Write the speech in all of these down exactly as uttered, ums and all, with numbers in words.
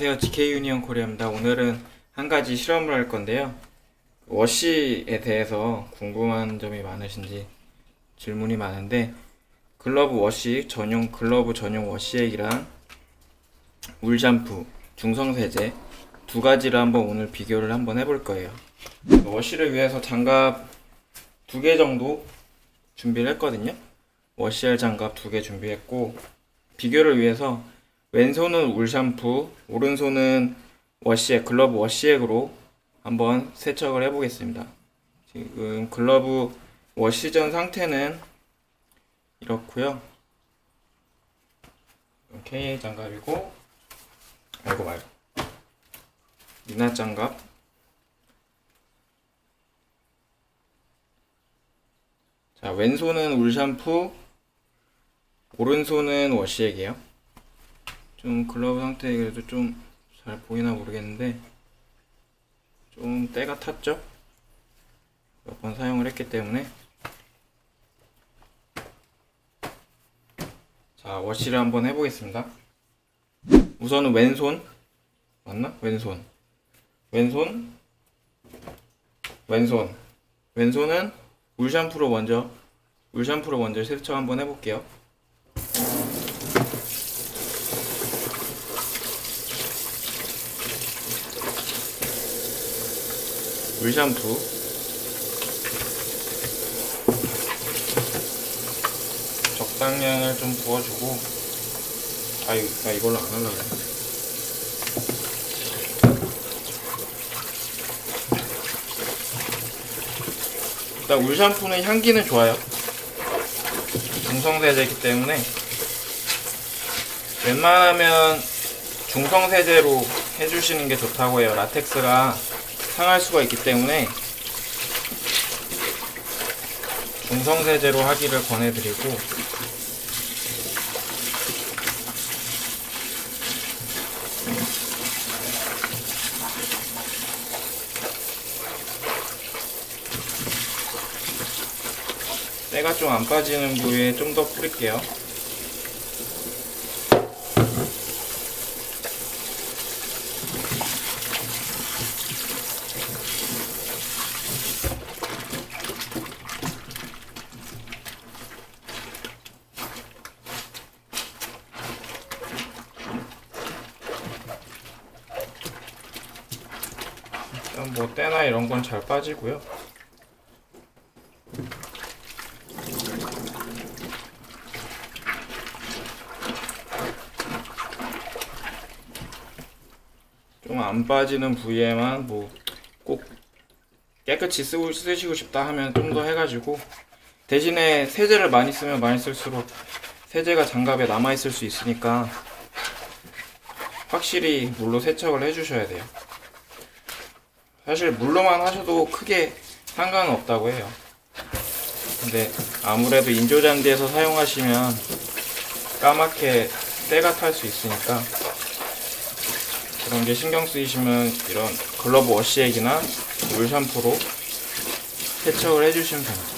안녕하세요, 지케이 유니온 코리아입니다. 오늘은 한 가지 실험을 할 건데요. 워시에 대해서 궁금한 점이 많으신지 질문이 많은데, 글러브 워시 전용 글러브 전용 워시액이랑 울 샴푸, 중성 세제 두 가지를 한번 오늘 비교를 한번 해볼 거예요. 워시를 위해서 장갑 두 개 정도 준비를 했거든요. 워시할 장갑 두 개 준비했고, 비교를 위해서 왼손은 울 샴푸, 오른손은 워시액, 글러브 워시액으로 한번 세척을 해보겠습니다. 지금 글러브 워시 전 상태는 이렇고요. 케이에이 장갑이고, 말고 말고 미나 장갑. 자, 왼손은 울 샴푸, 오른손은 워시액이에요. 좀 글러브 상태 그래도 좀 잘 보이나 모르겠는데 좀 때가 탔죠? 몇 번 사용을 했기 때문에. 자, 워시를 한번 해보겠습니다. 우선은 왼손 맞나? 왼손 왼손 왼손 왼손은 울 샴푸로 먼저 울 샴푸로 먼저 세척 한번 해볼게요. 울 샴푸 적당량을 좀 부어주고, 아, 이, 아 이걸로 안 하려고 그래. 일단 울 샴푸는 향기는 좋아요. 중성세제이기 때문에 웬만하면 중성세제로 해주시는 게 좋다고 해요. 라텍스가 상할 수가 있기 때문에 중성세제로 하기를 권해드리고, 때가 좀 안 빠지는 부위에 좀 더 뿌릴게요. 일단 뭐 때나 이런 건 잘 빠지고요. 좀 안 빠지는 부위에만 뭐 꼭 깨끗이 쓰고, 쓰시고 싶다 하면 좀 더 해가지고, 대신에 세제를 많이 쓰면 많이 쓸수록 세제가 장갑에 남아있을 수 있으니까 확실히 물로 세척을 해주셔야 돼요. 사실 물로만 하셔도 크게 상관은 없다고 해요. 근데 아무래도 인조잔디에서 사용하시면 까맣게 때가 탈 수 있으니까 그런 게 신경 쓰이시면 이런 글러브 워시액이나 울 샴푸로 세척을 해주시면 됩니다.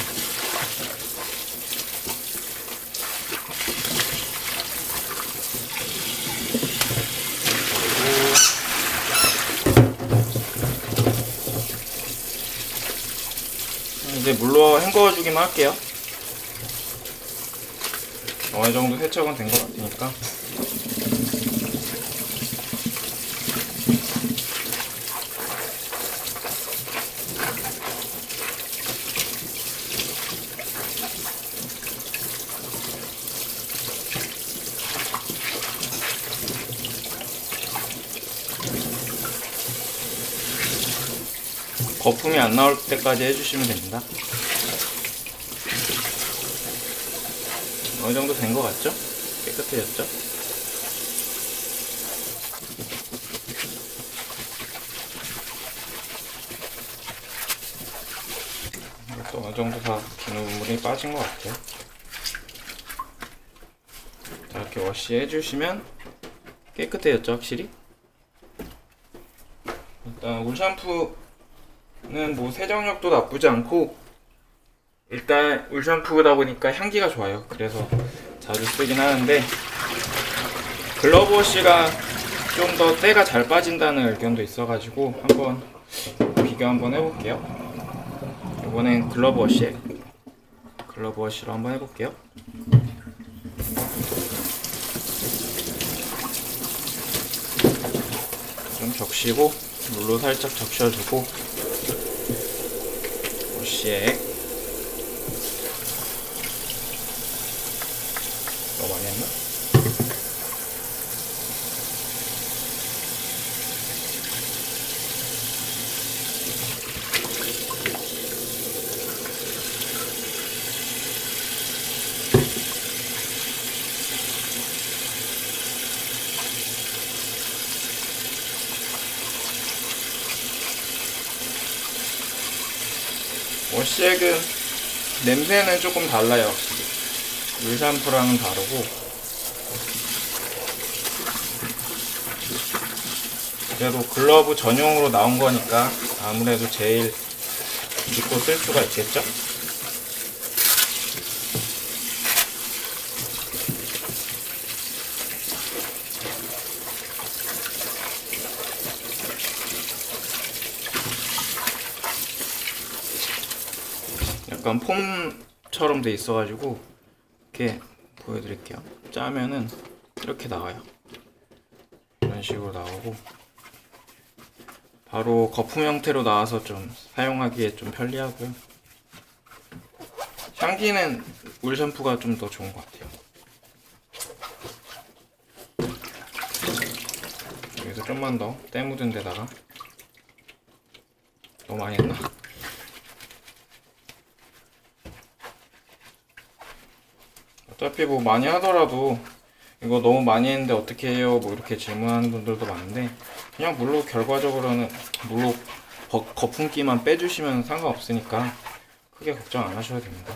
이제 물로 헹궈 주기만 할게요. 어느 정도 세척은 된 것 같으니까. 거품이 안 나올 때까지 해주시면 됩니다. 어느 정도 된 것 같죠? 깨끗해졌죠? 이것도 어느 정도 다 비눗물이 빠진 것 같아요. 자, 이렇게 워시 해주시면 깨끗해졌죠, 확실히? 일단 울 샴푸는 뭐 세정력도 나쁘지 않고, 일단 울 샴푸다 보니까 향기가 좋아요. 그래서 자주 쓰긴 하는데, 글러브 워시가 좀 더 때가 잘 빠진다는 의견도 있어가지고 한번 비교 한번 해볼게요. 이번엔 글러브 워시 글러브 워시로 한번 해볼게요. 좀 적시고 물로 살짝 적셔주고 워시액 너무 많이 했나? 워시액은 냄새는 조금 달라요. 확실히 물 샴푸랑은 다르고, 그래도 글러브 전용으로 나온 거니까 아무래도 제일 믿고 쓸 수가 있겠죠? 약간 폼처럼 돼 있어가지고 이렇게 보여드릴게요. 짜면은 이렇게 나와요. 이런 식으로 나오고 바로 거품 형태로 나와서 좀 사용하기에 좀 편리하고요. 향기는 물 샴푸가 좀 더 좋은 것 같아요. 여기서 좀만 더 때 묻은 데다가, 너무 많이 했나? 어차피 뭐 많이 하더라도 이거 너무 많이 했는데 어떻게 해요? 뭐 이렇게 질문하는 분들도 많은데, 그냥 물로 결과적으로는 물로 거, 거품기만 빼주시면 상관없으니까 크게 걱정 안 하셔도 됩니다.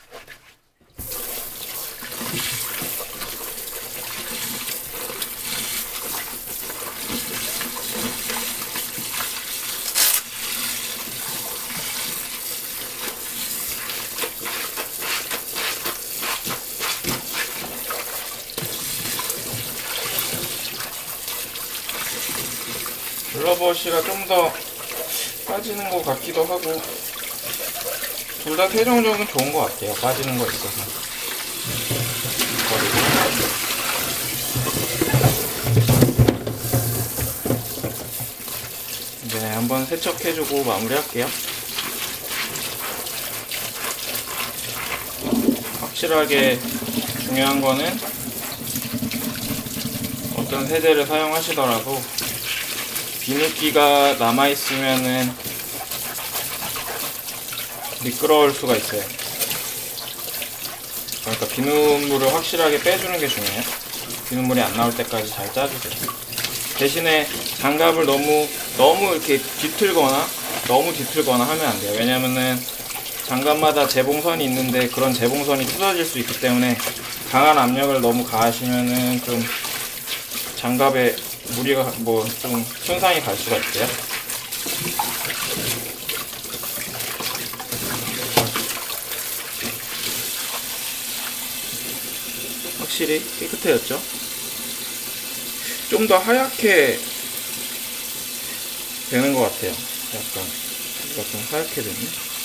글러브 워시가 좀 더 빠지는 것 같기도 하고, 둘 다 최종적으로는 좋은 것 같아요. 빠지는 거 있어서. 이제 한번 세척해주고 마무리할게요. 확실하게 중요한 거는 어떤 세제를 사용하시더라도 비누기가 남아있으면은 미끄러울 수가 있어요. 그러니까 비눗물을 확실하게 빼주는 게 중요해요. 비눗물이 안 나올 때까지 잘 짜주세요. 대신에 장갑을 너무 너무 이렇게 뒤틀거나 너무 뒤틀거나 하면 안 돼요. 왜냐면은 장갑마다 재봉선이 있는데 그런 재봉선이 부서질 수 있기 때문에 강한 압력을 너무 가하시면은 좀 장갑에 무리가 뭐 좀 손상이 갈 수가 있어요. 확실히 깨끗해졌죠? 좀 더 하얗게 되는 것 같아요. 약간 이거 좀 하얗게 됐네.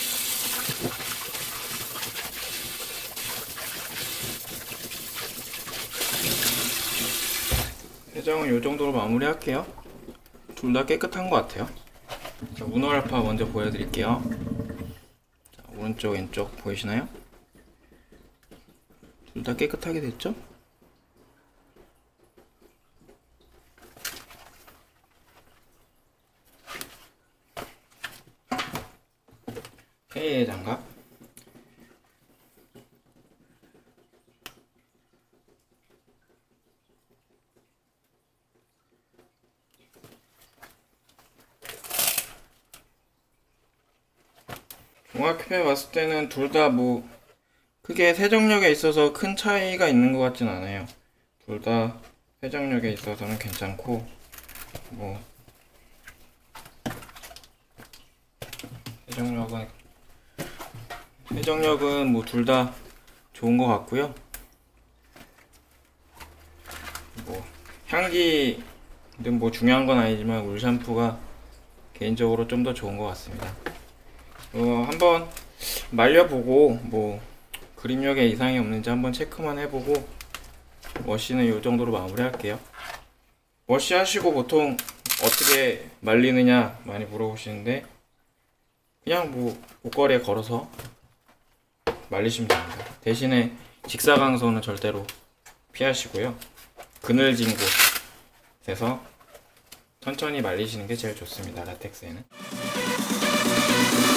세정은 이 정도로 마무리할게요. 둘 다 깨끗한 것 같아요. 자, 문어알파 먼저 보여드릴게요. 자, 오른쪽 왼쪽 보이시나요? 둘 다 깨끗하게 됐죠? K의 장갑. 종합해 봤을 때는 둘 다 뭐 크게 세정력에 있어서 큰 차이가 있는 것 같진 않아요. 둘 다 세정력에 있어서는 괜찮고, 뭐 세정력은 세정력은 뭐 둘 다 좋은 것 같고요. 뭐 향기 근데 뭐 중요한 건 아니지만 울 샴푸가 개인적으로 좀 더 좋은 것 같습니다. 어, 한번 말려보고 뭐 그립력에 이상이 없는지 한번 체크만 해보고 워시는 이 정도로 마무리할게요. 워시 하시고 보통 어떻게 말리느냐 많이 물어보시는데 그냥 뭐 옷걸이에 걸어서 말리시면 됩니다. 대신에 직사광선은 절대로 피하시고요. 그늘진 곳에서 천천히 말리시는 게 제일 좋습니다. 라텍스에는.